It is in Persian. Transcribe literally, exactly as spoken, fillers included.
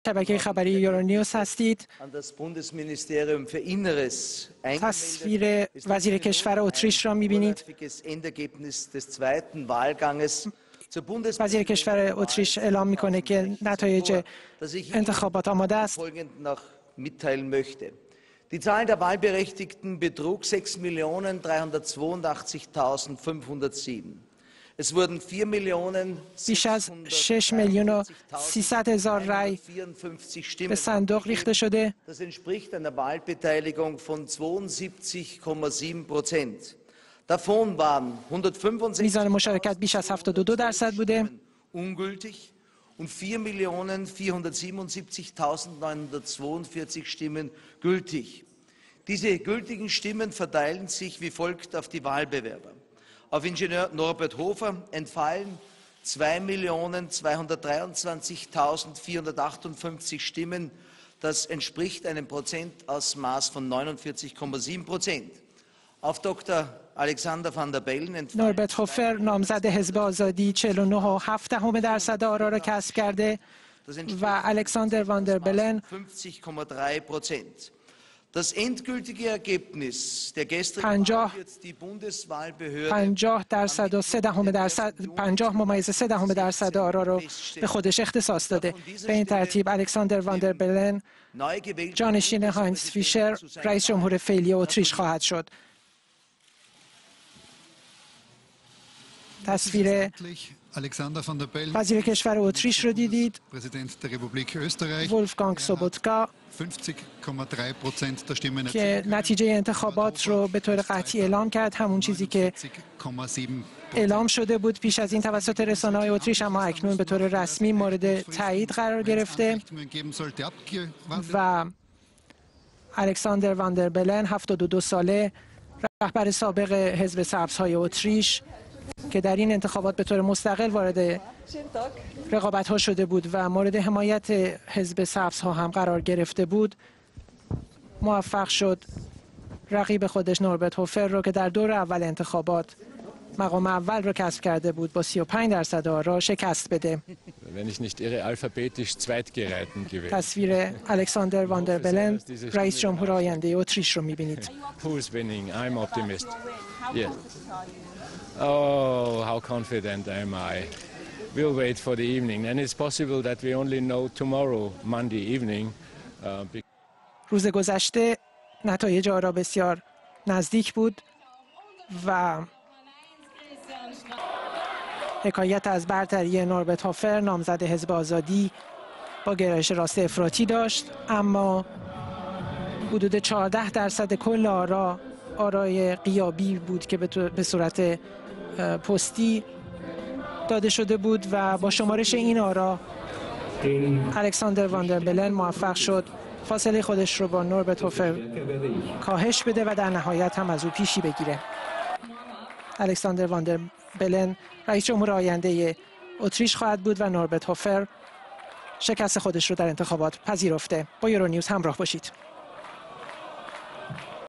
شبکه خبری یورونیوز هستید. تصویر وزیر کشور اتریش را می‌بینید. وزیر کشور اتریش اعلام می‌کنه که نتایج انتخابات آماده است. Die Zahl der Wahlberechtigten betrug sechs Millionen dreihundertzweiundachtzigtausendfünfhundertsieben. Es wurden vier Millionen بیش از شش میلیون و سیصد هزار رای به صندوق ریخته شده. Das entspricht einer Wahlbeteiligung von zweiundsiebzig Komma sieben Prozent. Davon waren hundertfünfundsechzig میزان مشارکت بیش از هفتاد و دو درصد بوده. ungültig und vier Millionen vierhundertsiebenundsiebzigtausendneunhundertzweiundvierzig Stimmen gültig. Diese gültigen Stimmen verteilen sich wie folgt auf die Wahlbewerber. Auf Ingenieur Norbert Hofer entfallen zwei Millionen zweihundertdreiundzwanzigtausendvierhundertachtundfünfzig Stimmen. Das entspricht einem Prozentausmaß von neunundvierzig Komma sieben Prozent. Auf Doktor Alexander van der Bellen entfallen نوربرت هوفر نامزد حزب آزادی چهل و نه و هفت دهم درصد آرا را کسب کرده و الکساندر واندر بلن fünfzig Komma drei Prozent. Das endgültige Ergebnis der gestrigen پنجاه Wahl wird die Bundeswahlbehörde پنجاه درصد و سه دهم درصد پنجاه ممیز سه دهم درصد آرا را به خودش اختصاص داده. به این ترتیب الکساندر واندر بلن neu gewählte جانشین هاینز فیشر رئیس جمهور فعلی اتریش خواهد شد. تصویر وزیر کشور اتریش رو دیدید. ولفگانگ سوبوتکا که نتیجه انتخابات رو به طور قطعی اعلام کرد، همون چیزی که اعلام شده بود پیش از این توسط رسانه‌های اتریش، اما اکنون به طور رسمی مورد تایید قرار گرفته و الکساندر واندر بلن هفتاد و دو ساله، رهبر سابق حزب سبزهای اتریش که در این انتخابات به طور مستقل وارد رقابت‌ها شده بود و مورد حمایت حزب سبزها هم قرار گرفته بود، موفق شد رقیب خودش نوربرت هوفر رو که در دور اول انتخابات مقام اول رو کسب کرده بود با سی و پنج درصد آرا شکست بده. تصویر الکساندر واندر بلن رئیس جمهور آینده اتریش رو می‌بینید. Oh, how confident am I? We'll wait for the evening, and it's possible that we only know tomorrow, Monday evening. Uh, روز گذشته نتایج آرا بسیار نزدیک بود و حکایت از برتری نوربرت هوفر نامزد حزب آزادی با گرایش راست افراطی داشت، اما حدود چهارده درصد کل آرا آرای غیابی بود که به صورت پستی داده شده بود و با شمارش این آرا الکساندر واندر بلن موفق شد فاصله خودش رو با نوربرت هوفر کاهش بده و در نهایت هم از او پیشی بگیره. الکساندر واندر بلن رئیس جمهور آینده اتریش خواهد بود و نوربرت هوفر شکست خودش رو در انتخابات پذیرفته. با یورونیوز همراه باشید.